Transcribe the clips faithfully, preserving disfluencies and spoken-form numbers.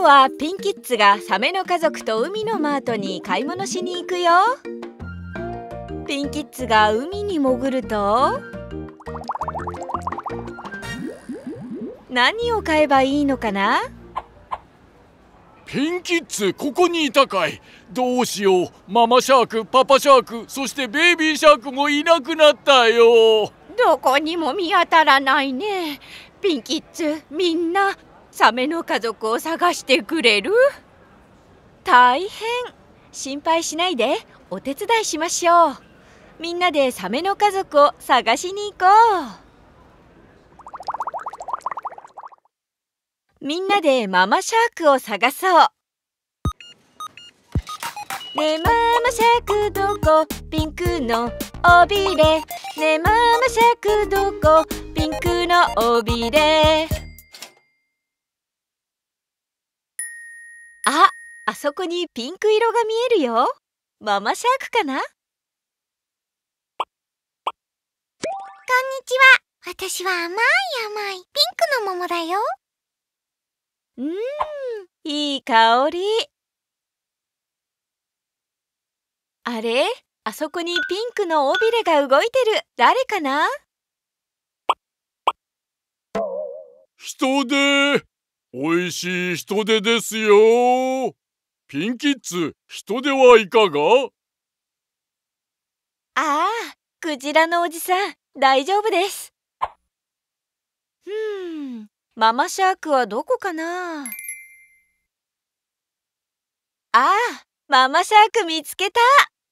日はピンキッズがサメの家族と海のマートに買い物しに行くよ。ピンキッズが海に潜ると、何を買えばいいのかな？ ピンキッズ、ここにいたかい。どうしよう。ママシャーク、パパシャーク、そしてベイビーシャークもいなくなったよ。 どこにも見当たらないね。ピンキッズ、みんなサメの家族を探してくれる？大変。心配しないで、お手伝いしましょう。みんなでサメの家族を探しに行こう。みんなでママシャークを探そう。ねえママシャークどこ？ピンクの尾びれ。ねえママシャークどこ？ピンクの尾びれ。あ、あそこにピンク色が見えるよ。ママシャークかな？こんにちは。私は甘い甘いピンクの桃だよ。 うーん、いい香り。あれ？あそこにピンクの尾びれが動いてる。誰かな？ 人手。おいしい人手ですよ。ピンキッズ、人手はいかが？ ああ、クジラのおじさん、大丈夫です。ふーん、ママシャークはどこかな？ああ、ママシャーク見つけた。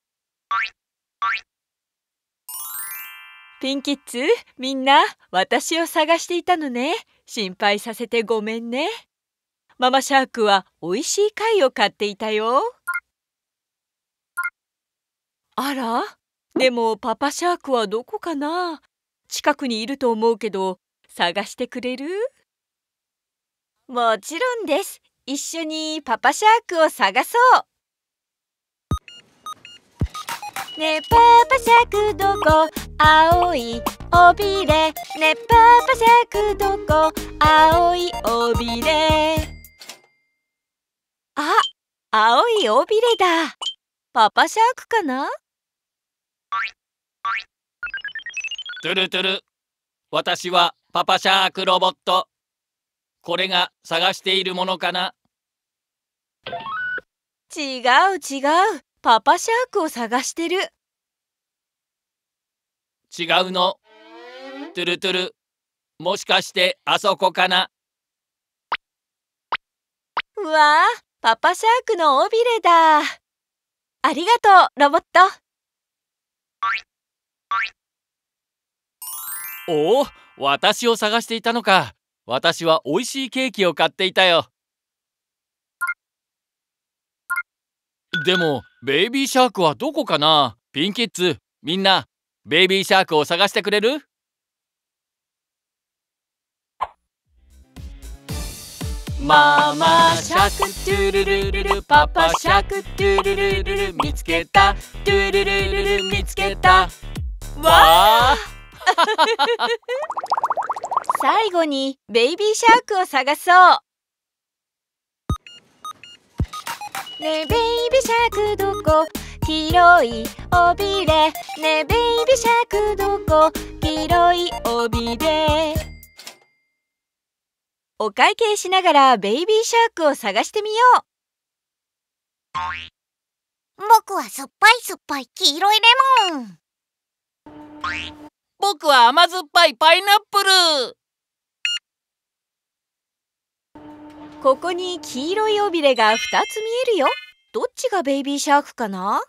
ピンキッズ、みんな、私を探していたのね。心配させてごめんね。ママシャークはおいしい貝を買っていたよ。あら？でもパパシャークはどこかな？近くにいると思うけど、探してくれる？もちろんです。一緒にパパシャークを探そう。ねえパパシャークどこ？青い尾びれ。ねえパパシャークどこ？青い尾びれ。あ、青い尾びれだ。パパシャークかな？ トゥルトゥル。私はパパシャークロボット。これが探しているものかな？ 違う違う。パパシャークを探してる。 違うの。トゥルトゥル。もしかしてあそこかな？ うわあ、パパシャークの尾びれだ。ありがとう、ロボット。 おお、私を探していたのか。私はおいしいケーキを買っていたよ。でも、ベイビーシャークはどこかな？ピンキッズ、みんな、ベイビーシャークを探してくれる？ママシャークトゥルルルル、パパシャークトゥルルルル、見つけたトゥルルルル、見つけた。わあ最後にベイビーシャークを探そう。ねえベイビーシャークどこ？黄色い尾びれ。ねえベイビーシャークどこ？黄色い尾びれ。お会計しながらベイビーシャークを探してみよう。 僕は酸っぱい酸っぱい黄色いレモン。 僕は甘酸っぱいパイナップル。 ここに黄色い尾びれがふたつ見えるよ。どっちがベイビーシャークかな？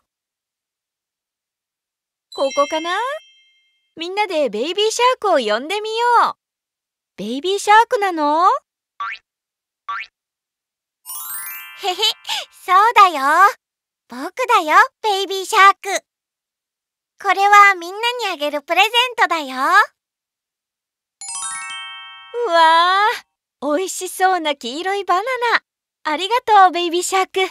ここかな？みんなでベイビーシャークを呼んでみよう。ベイビーシャークなの？ へへ、そうだよ。僕だよ、ベイビーシャーク。これはみんなにあげるプレゼントだよ。 うわー、おいしそうな黄色いバナナ。ありがとう、ベイビーシャーク。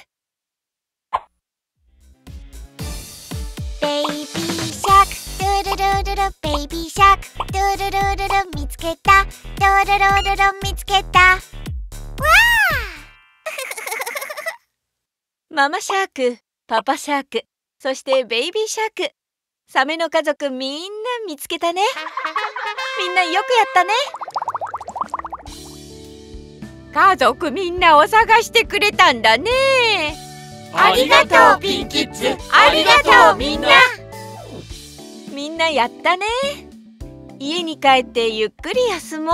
ベイビーシャーク、トゥルルルル、ベイビーシャーク、トゥルルルル、見つけた、トゥルルルル、見つけた。わーママシャーク、パパシャーク、そしてベイビーシャーク。サメの家族みんな見つけたね。みんなよくやったね。家族みんなを探してくれたんだね。 ありがとうピンキッズ。ありがとうみんな。 みんなやったね。家に帰ってゆっくり休もう。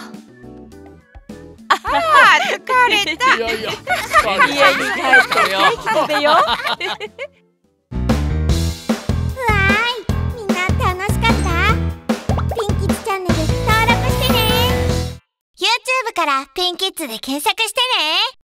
ああ、疲れた。 いやいや、 家に帰ってケーキ食べよう。 わーい、みんな楽しかった？ピンキッズチャンネル登録してね。YouTube からピンキッズで検索してね。